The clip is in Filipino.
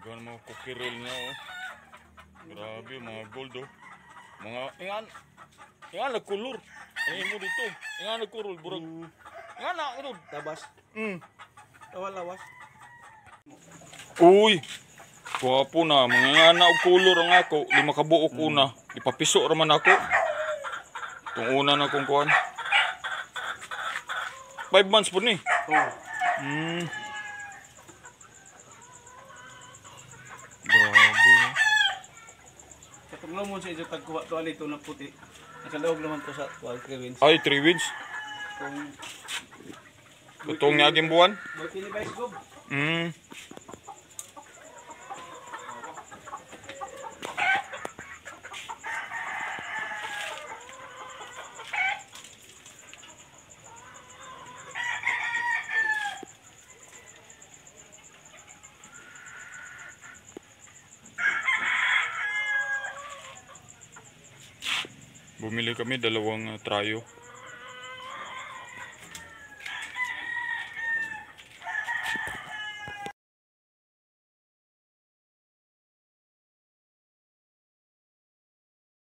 Gano'n mga cookie roll na oh. Grabe mga gold oh. Mga ingan nagkulor. Ano mo dito? Ingan nagkulor burag. Ingan na ano? Tabas. Lawas. Uy. Guwapo na, mga na og kulor ang ako, 5 ka buok una. Ipapiso ra man ako. Tung una na kong kuan. 5 months po ni. Grabe. Katong lamon sa ito tagkuha to alito na puti. Nakalaog naman to sa 12 Kevins. Ay, 3 weeks. Itong naging buwan. Buti ni Vice Gob. Bumili kami 2 trayo.